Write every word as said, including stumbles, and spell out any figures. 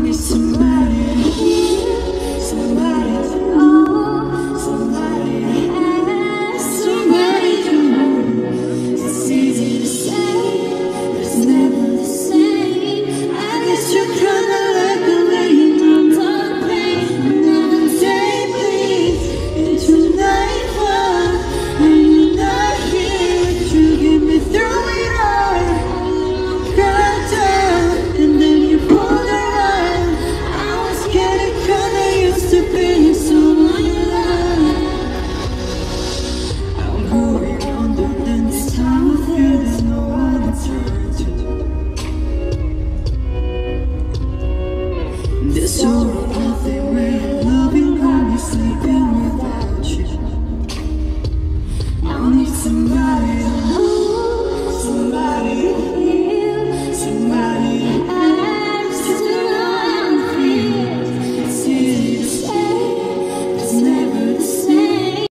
me somebody, somebody to know, somebody to ask, somebody to hold. It's easy to say, but it's never the same. I guess you're kinda like the rain on the pain. Another day bleeds into nightfall, and you're not here, but you get me through it all. Got down, and then you pulled around. I was getting kinda used to being someone you love. I'm going under, then this time I feel there's no one to turn to. This all